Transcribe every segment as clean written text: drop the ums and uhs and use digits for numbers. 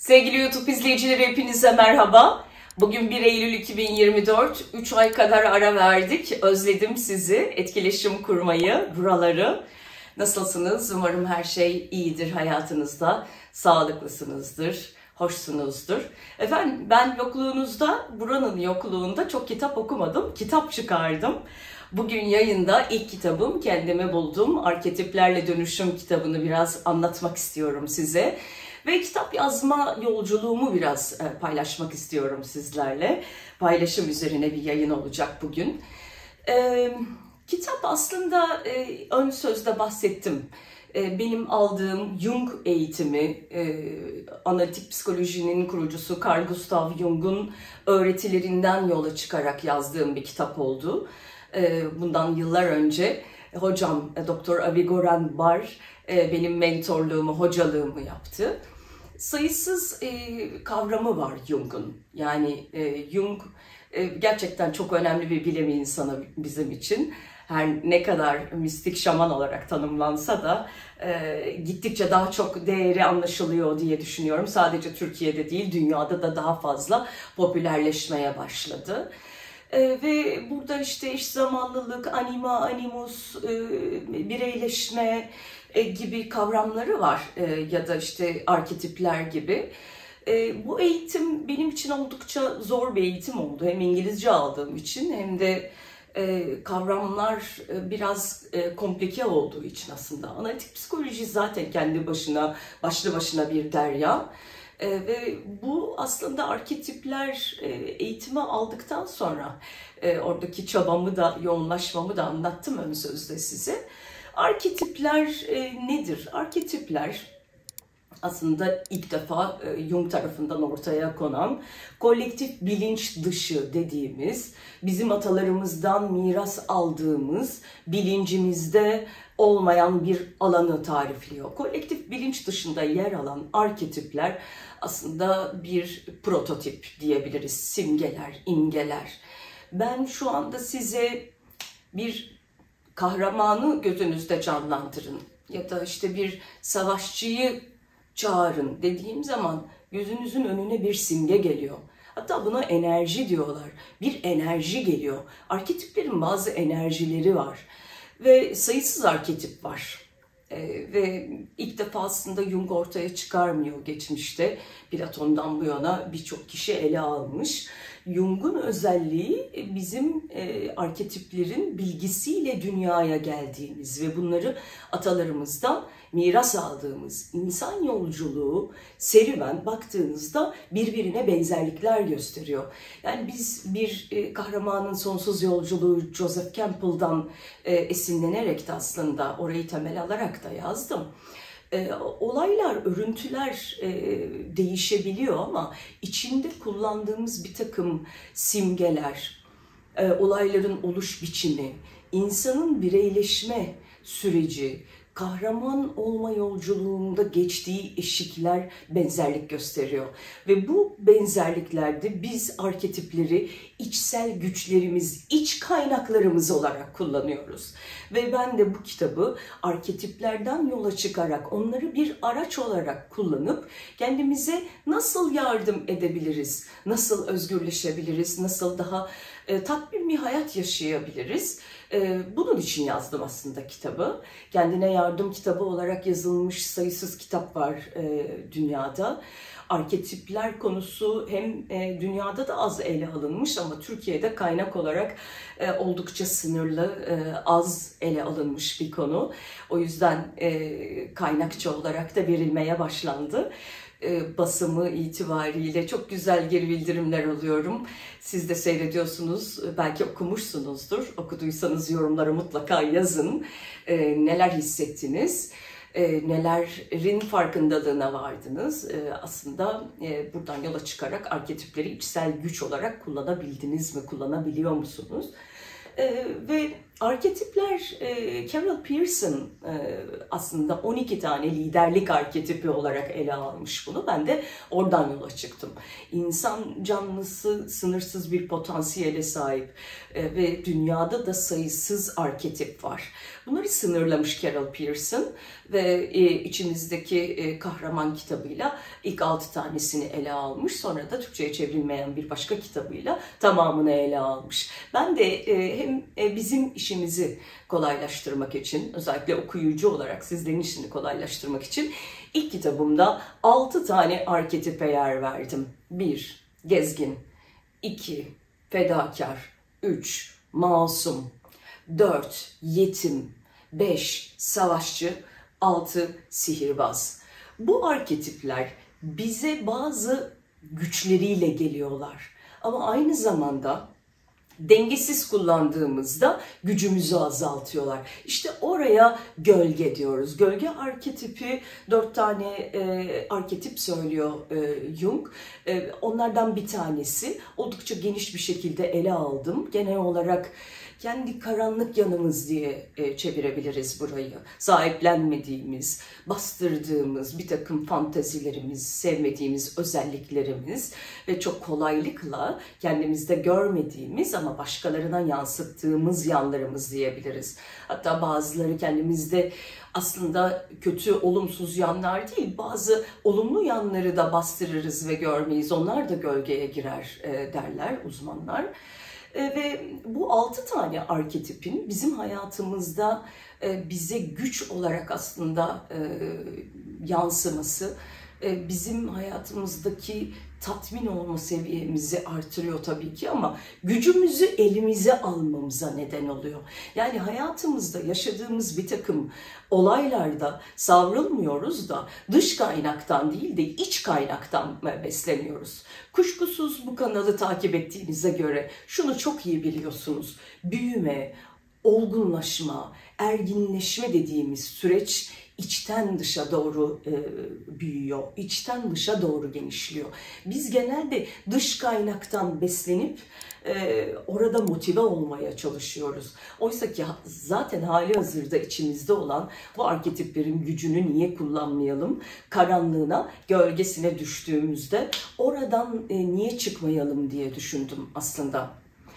Sevgili YouTube izleyicileri hepinize merhaba. Bugün 1 Eylül 2024, 3 ay kadar ara verdik. Özledim sizi, etkileşim kurmayı, buraları. Nasılsınız? Umarım her şey iyidir hayatınızda, sağlıklısınızdır, hoşsunuzdur. Efendim ben yokluğunuzda, buranın yokluğunda çok kitap okumadım, kitap çıkardım. Bugün yayında ilk kitabım Kendimi Buldum. Arketiplerle Dönüşüm kitabını biraz anlatmak istiyorum size. Ve kitap yazma yolculuğumu biraz paylaşmak istiyorum sizlerle. Paylaşım üzerine bir yayın olacak bugün. Kitap aslında ön sözde bahsettim. Benim aldığım Jung eğitimi, analitik psikolojinin kurucusu Carl Gustav Jung'un öğretilerinden yola çıkarak yazdığım bir kitap oldu. Bundan yıllar önce hocam Dr. Avigoran Bar benim mentorluğumu, hocalığımı yaptı. Sayısız kavramı var Jung'un. Yani Jung gerçekten çok önemli bir bilim insanı bizim için. Her ne kadar mistik şaman olarak tanımlansa da gittikçe daha çok değeri anlaşılıyor diye düşünüyorum. Sadece Türkiye'de değil, dünyada da daha fazla popülerleşmeye başladı. Ve burada işte eş zamanlılık, anima, animus, bireyleşme gibi kavramları var ya da işte arketipler gibi. Bu eğitim benim için oldukça zor bir eğitim oldu. Hem İngilizce aldığım için hem de kavramlar biraz komplike olduğu için aslında. Analitik psikoloji zaten kendi başına, başlı başına bir derya. Ve bu aslında arketipler eğitimi aldıktan sonra oradaki çabamı da, yoğunlaşmamı da anlattım ön sözde size. Arketipler nedir? Arketipler aslında ilk defa Jung tarafından ortaya konan kolektif bilinç dışı dediğimiz, bizim atalarımızdan miras aldığımız bilincimizde olmayan bir alanı tarifliyor. Kolektif bilinç dışında yer alan arketipler aslında bir prototip diyebiliriz, simgeler, imgeler. Ben şu anda size bir kahramanı gözünüzde canlandırın ya da işte bir savaşçıyı çağırın dediğim zaman gözünüzün önüne bir simge geliyor. Hatta buna enerji diyorlar. Bir enerji geliyor. Arketiplerin bazı enerjileri var. Ve sayısız arketip var. Ve ilk defa aslında Jung ortaya çıkarmıyor geçmişte. Platon'dan bu yana birçok kişi ele almış. Jung'un özelliği bizim arketiplerin bilgisiyle dünyaya geldiğimiz ve bunları atalarımızdan miras aldığımız insan yolculuğu, serüven baktığınızda birbirine benzerlikler gösteriyor. Yani biz bir kahramanın sonsuz yolculuğu Joseph Campbell'dan esinlenerek de aslında orayı temel alarak da yazdım. Olaylar, örüntüler değişebiliyor ama içinde kullandığımız bir takım simgeler, olayların oluş biçimi, insanın bireyleşme süreci, kahraman olma yolculuğunda geçtiği eşikler benzerlik gösteriyor. Ve bu benzerliklerde biz arketipleri içsel güçlerimiz, iç kaynaklarımız olarak kullanıyoruz. Ve ben de bu kitabı arketiplerden yola çıkarak onları bir araç olarak kullanıp kendimize nasıl yardım edebiliriz, nasıl özgürleşebiliriz, nasıl daha tatmin bir hayat yaşayabiliriz. Bunun için yazdım aslında kitabı. Kendine yardım kitabı olarak yazılmış sayısız kitap var dünyada. Arketipler konusu hem dünyada da az ele alınmış ama Türkiye'de kaynak olarak oldukça sınırlı, az ele alınmış bir konu. O yüzden kaynakça olarak da verilmeye başlandı. Basımı itibariyle çok güzel geri bildirimler alıyorum. Siz de seyrediyorsunuz, belki okumuşsunuzdur. Okuduysanız yorumlara mutlaka yazın. Neler hissettiniz? Nelerin farkındalığına vardınız? Aslında buradan yola çıkarak arketipleri içsel güç olarak kullanabildiniz mi? Kullanabiliyor musunuz? Ve Arketipler, Carol Pearson aslında 12 tane liderlik arketipi olarak ele almış bunu. Ben de oradan yola çıktım. İnsan canlısı sınırsız bir potansiyele sahip ve dünyada da sayısız arketip var. Bunları sınırlamış Carol Pearson ve içimizdeki kahraman kitabıyla ilk 6 tanesini ele almış. Sonra da Türkçe'ye çevrilmeyen bir başka kitabıyla tamamını ele almış. Ben de hem bizim işimizi kolaylaştırmak için, özellikle okuyucu olarak sizlerin işini kolaylaştırmak için ilk kitabımda 6 tane arketipe yer verdim. 1. Gezgin. 2. Fedakar. 3. Masum. 4. Yetim. 5. Savaşçı. 6. Sihirbaz. Bu arketipler bize bazı güçleriyle geliyorlar. Ama aynı zamanda dengesiz kullandığımızda gücümüzü azaltıyorlar. İşte oraya gölge diyoruz. Gölge arketipi 4 tane arketip söylüyor Jung. Onlardan bir tanesi. Oldukça geniş bir şekilde ele aldım. Genel olarak kendi karanlık yanımız diye çevirebiliriz burayı. Sahiplenmediğimiz, bastırdığımız bir takım fantazilerimiz, sevmediğimiz özelliklerimiz ve çok kolaylıkla kendimizde görmediğimiz ama başkalarına yansıttığımız yanlarımız diyebiliriz. Hatta bazıları kendimizde aslında kötü, olumsuz yanlar değil, bazı olumlu yanları da bastırırız ve görmeyiz. Onlar da gölgeye girer derler uzmanlar. Ve bu 6 tane arketipin bizim hayatımızda bize güç olarak aslında yansıması, bizim hayatımızdaki tatmin olma seviyemizi artırıyor tabii ki ama gücümüzü elimize almamıza neden oluyor. Yani hayatımızda yaşadığımız bir takım olaylarda savrulmuyoruz da dış kaynaktan değil de iç kaynaktan besleniyoruz. Kuşkusuz bu kanalı takip ettiğinize göre şunu çok iyi biliyorsunuz. Büyüme, olgunlaşma, erginleşme dediğimiz süreç içten dışa doğru büyüyor, içten dışa doğru genişliyor. Biz genelde dış kaynaktan beslenip orada motive olmaya çalışıyoruz. Oysa ki zaten hali hazırda içimizde olan bu arketiplerin gücünü niye kullanmayalım? Karanlığına, gölgesine düştüğümüzde oradan niye çıkmayalım diye düşündüm aslında.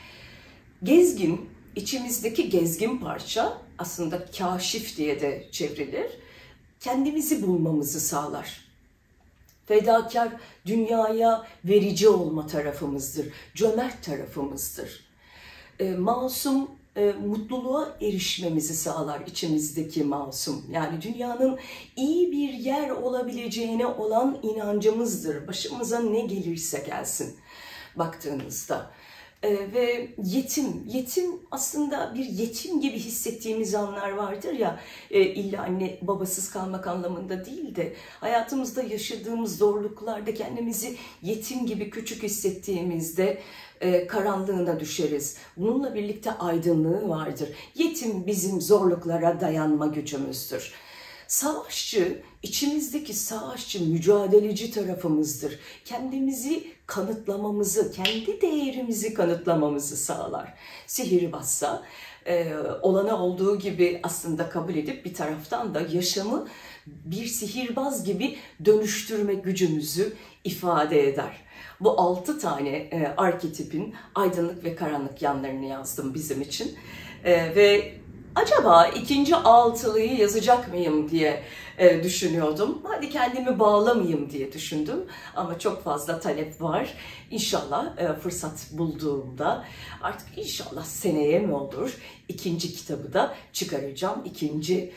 Gezgin, içimizdeki gezgin parça aslında kaşif diye de çevrilir. Kendimizi bulmamızı sağlar. Fedakar, dünyaya verici olma tarafımızdır, cömert tarafımızdır. Masum, mutluluğa erişmemizi sağlar içimizdeki masum. Yani dünyanın iyi bir yer olabileceğine olan inancımızdır. Başımıza ne gelirse gelsin baktığınızda. Ve yetim aslında bir yetim gibi hissettiğimiz anlar vardır ya, illa anne babasız kalmak anlamında değil de hayatımızda yaşadığımız zorluklarda kendimizi yetim gibi küçük hissettiğimizde karanlığına düşeriz. Bununla birlikte aydınlığı vardır. Yetim bizim zorluklara dayanma gücümüzdür. Savaşçı, içimizdeki savaşçı, mücadeleci tarafımızdır. Kendimizi kanıtlamamızı, kendi değerimizi kanıtlamamızı sağlar. Sihirbazsa olana olduğu gibi aslında kabul edip bir taraftan da yaşamı bir sihirbaz gibi dönüştürme gücümüzü ifade eder. Bu 6 tane arketipin aydınlık ve karanlık yanlarını yazdım bizim için. Ve acaba ikinci altılıyı yazacak mıyım diye düşünüyordum. Hadi kendimi bağlamayayım diye düşündüm. Ama çok fazla talep var. İnşallah fırsat bulduğumda, artık inşallah seneye mi olur, ikinci kitabı da çıkaracağım. İkinci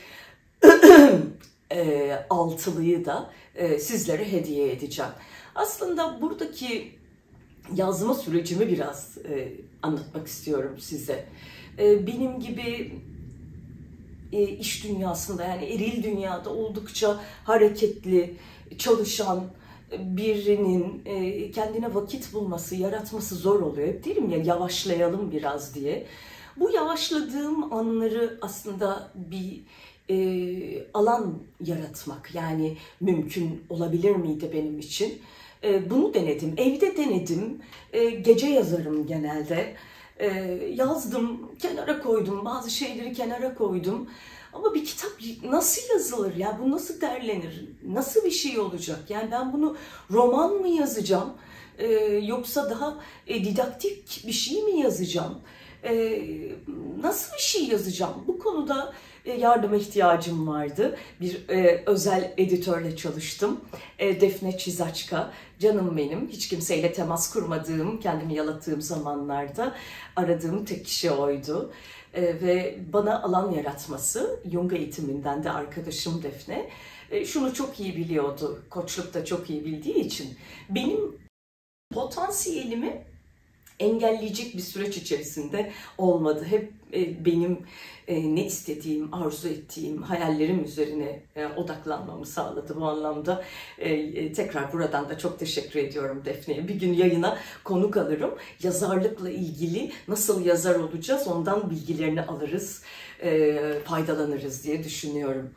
altılıyı da sizlere hediye edeceğim. Aslında buradaki yazma sürecimi biraz anlatmak istiyorum size. Benim gibi iş dünyasında, yani eril dünyada oldukça hareketli, çalışan birinin kendine vakit bulması, yaratması zor oluyor. Hep derim ya, yavaşlayalım biraz diye. Bu yavaşladığım anları aslında bir alan yaratmak, yani mümkün olabilir miydi benim için? Bunu denedim, evde denedim, gece yazarım genelde. Yazdım, kenara koydum, bazı şeyleri kenara koydum. Ama bir kitap nasıl yazılır? Ya bu nasıl derlenir? Nasıl bir şey olacak? Yani ben bunu roman mı yazacağım? Yoksa daha didaktik bir şey mi yazacağım? Nasıl bir şey yazacağım? Bu konuda yardıma ihtiyacım vardı. Bir özel editörle çalıştım. Defne Çizaçka, canım benim. Hiç kimseyle temas kurmadığım, kendimi yalattığım zamanlarda aradığım tek kişi oydu. Ve bana alan yaratması, Jung eğitiminden de arkadaşım Defne, şunu çok iyi biliyordu, koçluk da çok iyi bildiği için. Benim potansiyelimi engelleyecek bir süreç içerisinde olmadı. Hep benim ne istediğim, arzu ettiğim hayallerim üzerine odaklanmamı sağladı bu anlamda. Tekrar buradan da çok teşekkür ediyorum Defne'ye. Bir gün yayına konuk alırım. Yazarlıkla ilgili nasıl yazar olacağız ondan bilgilerini alırız, faydalanırız diye düşünüyorum.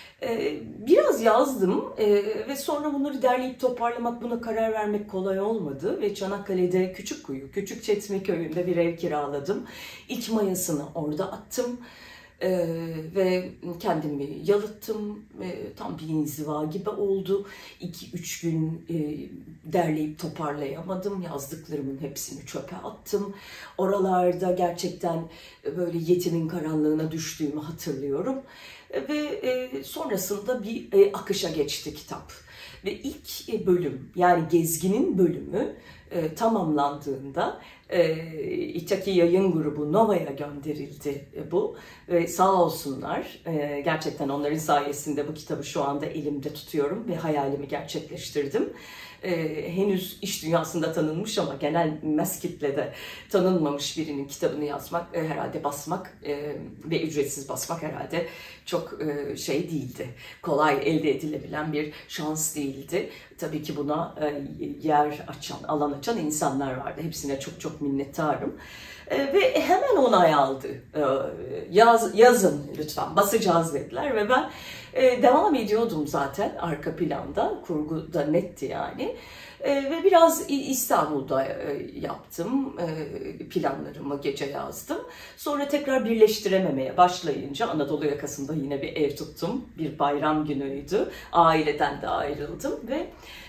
Biraz yazdım ve sonra bunları derleyip toparlamak, buna karar vermek kolay olmadı ve Çanakkale'de Küçükkuyu, Küçükçetme köyünde bir ev kiraladım. İlk mayasını orada attım ve kendimi yalıttım. Tam bir inziva gibi oldu. 2-3 gün derleyip toparlayamadım. Yazdıklarımın hepsini çöpe attım. Oralarda gerçekten böyle yetimin karanlığına düştüğümü hatırlıyorum. Ve sonrasında bir akışa geçti kitap. Ve ilk bölüm, yani Gezgin'in bölümü tamamlandığında İtaki Yayın Grubu Nova'ya gönderildi bu. Ve sağ olsunlar, gerçekten onların sayesinde bu kitabı şu anda elimde tutuyorum ve hayalimi gerçekleştirdim. Henüz iş dünyasında tanınmış ama genel mass kitlede tanınmamış birinin kitabını yazmak, herhalde basmak ve ücretsiz basmak herhalde çok şey değildi. Kolay elde edilebilen bir şans değildi. Tabii ki buna yer açan, alan açan insanlar vardı. Hepsine çok çok minnettarım. Ve hemen onay aldı. Yazın lütfen, basacağız dediler ve ben devam ediyordum zaten arka planda, kurgu da netti yani. Ve biraz İstanbul'da yaptım, planlarımı gece yazdım. Sonra tekrar birleştirememeye başlayınca Anadolu yakasında yine bir ev tuttum. Bir bayram günüydü, aileden de ayrıldım ve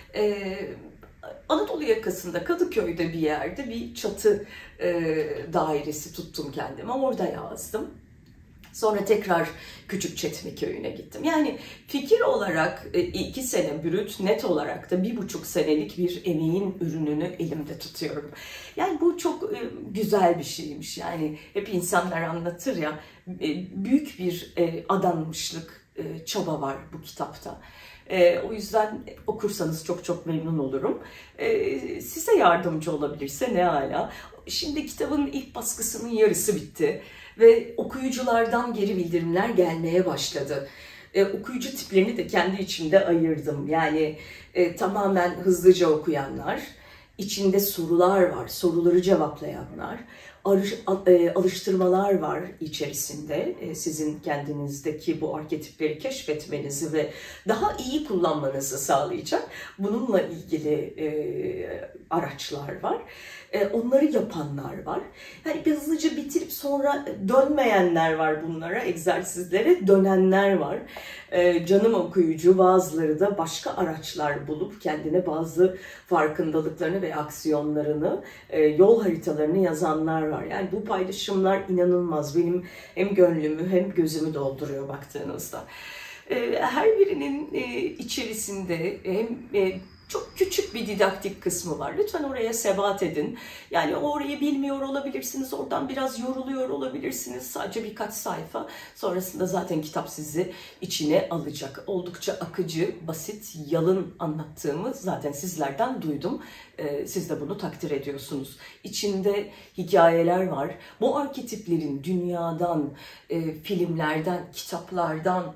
Anadolu yakasında Kadıköy'de bir yerde bir çatı dairesi tuttum kendime, orada yazdım. Sonra tekrar Küçükçetme köyüne gittim. Yani fikir olarak 2 sene brüt, net olarak da 1,5 senelik bir emeğin ürününü elimde tutuyorum. Yani bu çok güzel bir şeymiş. Yani hep insanlar anlatır ya, büyük bir adanmışlık, çaba var bu kitapta. O yüzden okursanız çok çok memnun olurum. Size yardımcı olabilirse ne âlâ. Şimdi kitabın ilk baskısının yarısı bitti. Ve okuyuculardan geri bildirimler gelmeye başladı. Okuyucu tiplerini de kendi içimde ayırdım. Yani tamamen hızlıca okuyanlar, içinde sorular var, soruları cevaplayanlar, alıştırmalar var içerisinde. Sizin kendinizdeki bu arketipleri keşfetmenizi ve daha iyi kullanmanızı sağlayacak. Bununla ilgili araçlar var. Onları yapanlar var. Yani bir hızlıca bitirip sonra dönmeyenler var bunlara, egzersizlere dönenler var. Canım okuyucu, bazıları da başka araçlar bulup kendine bazı farkındalıklarını ve aksiyonlarını, yol haritalarını yazanlar var. Yani bu paylaşımlar inanılmaz. Benim hem gönlümü hem gözümü dolduruyor baktığınızda. Her birinin içerisinde hem çok küçük bir didaktik kısmı var. Lütfen oraya sebat edin. Yani orayı bilmiyor olabilirsiniz, oradan biraz yoruluyor olabilirsiniz. Sadece birkaç sayfa. Sonrasında zaten kitap sizi içine alacak. Oldukça akıcı, basit, yalın anlattığımı zaten sizlerden duydum. Siz de bunu takdir ediyorsunuz. İçinde hikayeler var. Bu arketiplerin dünyadan, filmlerden, kitaplardan,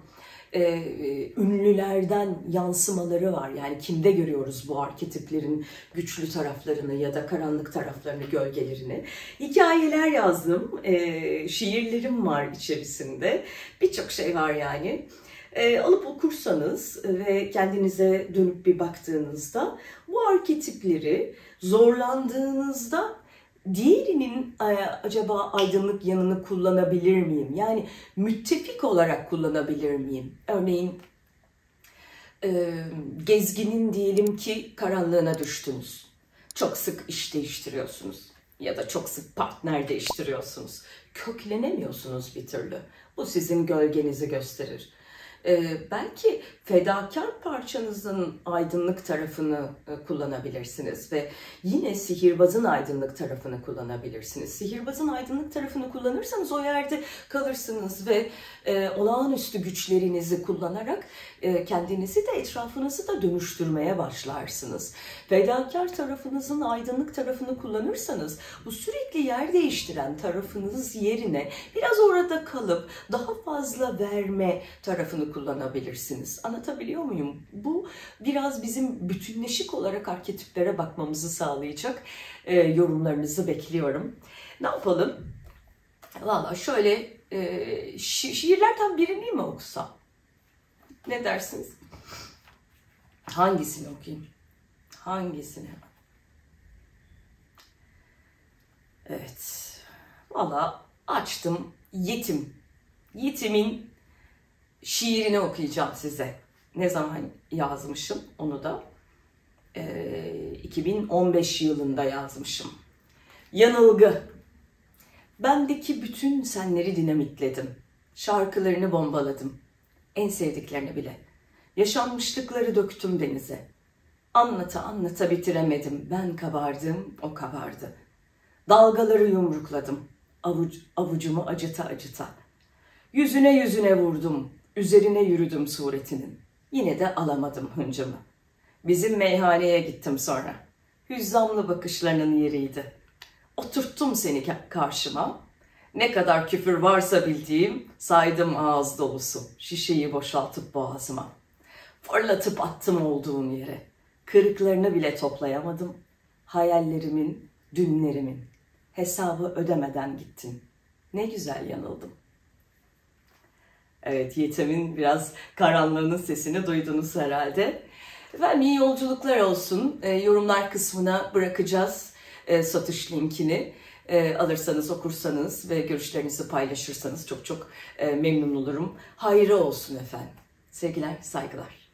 ünlülerden yansımaları var. Yani kimde görüyoruz bu arketiplerin güçlü taraflarını ya da karanlık taraflarını, gölgelerini. Hikayeler yazdım, şiirlerim var içerisinde. Birçok şey var yani. Alıp okursanız ve kendinize dönüp bir baktığınızda bu arketipleri zorlandığınızda diğerinin acaba aydınlık yanını kullanabilir miyim? Yani müttefik olarak kullanabilir miyim? Örneğin gezginin diyelim ki karanlığına düştünüz. Çok sık iş değiştiriyorsunuz ya da çok sık partner değiştiriyorsunuz. Köklenemiyorsunuz bir türlü. Bu sizin gölgenizi gösterir. Belki fedakar parçanızın aydınlık tarafını kullanabilirsiniz ve yine sihirbazın aydınlık tarafını kullanabilirsiniz. Sihirbazın aydınlık tarafını kullanırsanız o yerde kalırsınız ve olağanüstü güçlerinizi kullanarak kendinizi de etrafınızı da dönüştürmeye başlarsınız. Fedakar tarafınızın aydınlık tarafını kullanırsanız bu sürekli yer değiştiren tarafınız yerine biraz orada kalıp daha fazla verme tarafını kullanabilirsiniz. Anlatabiliyor muyum? Bu biraz bizim bütünleşik olarak arketiplere bakmamızı sağlayacak yorumlarınızı bekliyorum. Ne yapalım? Valla şöyle şiirlerden birini mi okusam? Ne dersiniz? Hangisini okuyayım? Hangisini? Evet. Valla açtım. Yetim. Yetimin şiirini okuyacağım size. Ne zaman yazmışım onu da? 2015 yılında yazmışım. Yanılgı. Bendeki bütün senleri dinamitledim. Şarkılarını bombaladım. En sevdiklerini bile. Yaşanmışlıkları döktüm denize. Anlata anlata bitiremedim. Ben kabardım, o kabardı. Dalgaları yumrukladım. Avucumu acıta acıta. Yüzüne yüzüne vurdum. Üzerine yürüdüm suretinin. Yine de alamadım hıncımı. Bizim meyhaneye gittim sonra. Hüzzamlı bakışlarının yeriydi. Oturttum seni karşıma. Ne kadar küfür varsa bildiğim saydım ağız dolusu. Şişeyi boşaltıp boğazıma. Fırlatıp attım olduğum yere. Kırıklarını bile toplayamadım. Hayallerimin, dünlerimin. Hesabı ödemeden gittin. Ne güzel yanıldım. Evet, Yetem'in biraz karanlığının sesini duydunuz herhalde. Efendim iyi yolculuklar olsun. Yorumlar kısmına bırakacağız satış linkini. Alırsanız, okursanız ve görüşlerinizi paylaşırsanız çok çok memnun olurum. Hayırlı olsun efendim. Sevgiler, saygılar.